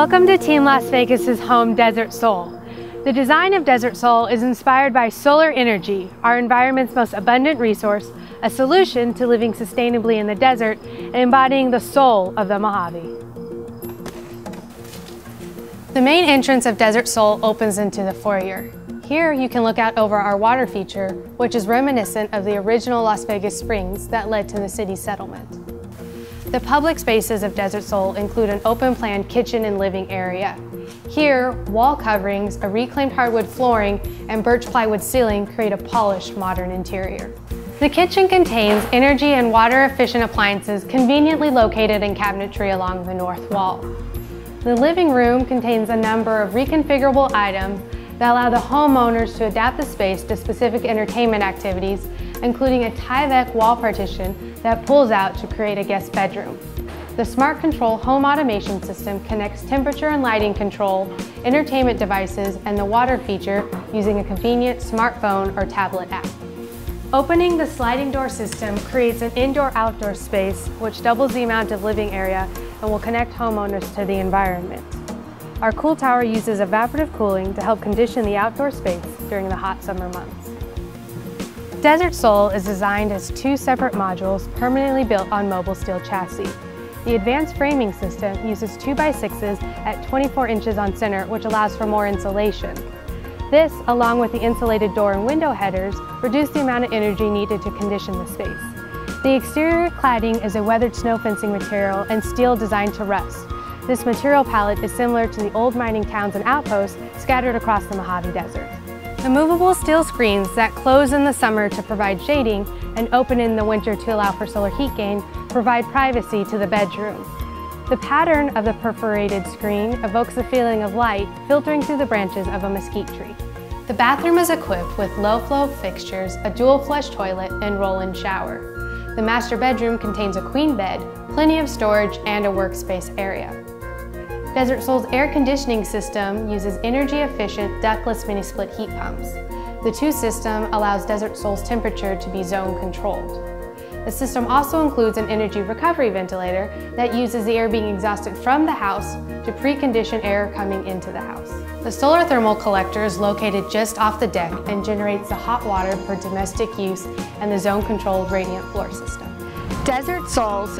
Welcome to Team Las Vegas's home, DesertSol. The design of DesertSol is inspired by solar energy, our environment's most abundant resource, a solution to living sustainably in the desert and embodying the soul of the Mojave. The main entrance of DesertSol opens into the foyer. Here you can look out over our water feature, which is reminiscent of the original Las Vegas springs that led to the city's settlement. The public spaces of DesertSol include an open-plan kitchen and living area. Here, wall coverings, a reclaimed hardwood flooring, and birch plywood ceiling create a polished modern interior. The kitchen contains energy and water-efficient appliances conveniently located in cabinetry along the north wall. The living room contains a number of reconfigurable items that allow the homeowners to adapt the space to specific entertainment activities, including a Tyvek wall partition that pulls out to create a guest bedroom. The Smart Control home automation system connects temperature and lighting control, entertainment devices, and the water feature using a convenient smartphone or tablet app. Opening the sliding door system creates an indoor-outdoor space which doubles the amount of living area and will connect homeowners to the environment. Our cool tower uses evaporative cooling to help condition the outdoor space during the hot summer months. DesertSol is designed as two separate modules permanently built on mobile steel chassis. The advanced framing system uses 2x6s at 24 inches on center, which allows for more insulation. This, along with the insulated door and window headers, reduce the amount of energy needed to condition the space. The exterior cladding is a weathered snow fencing material and steel designed to rust. This material palette is similar to the old mining towns and outposts scattered across the Mojave Desert. The movable steel screens that close in the summer to provide shading and open in the winter to allow for solar heat gain provide privacy to the bedroom. The pattern of the perforated screen evokes the feeling of light filtering through the branches of a mesquite tree. The bathroom is equipped with low-flow fixtures, a dual-flush toilet, and roll-in shower. The master bedroom contains a queen bed, plenty of storage, and a workspace area. DesertSol's air conditioning system uses energy-efficient, ductless mini-split heat pumps. The two system allows DesertSol's temperature to be zone-controlled. The system also includes an energy recovery ventilator that uses the air being exhausted from the house to precondition air coming into the house. The solar thermal collector is located just off the deck and generates the hot water for domestic use and the zone-controlled radiant floor system. DesertSol's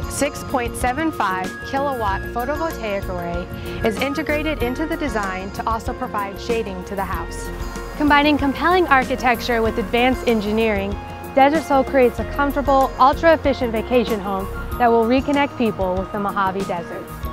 6.75 kilowatt photovoltaic array is integrated into the design to also provide shading to the house. Combining compelling architecture with advanced engineering, DesertSol creates a comfortable, ultra-efficient vacation home that will reconnect people with the Mojave Desert.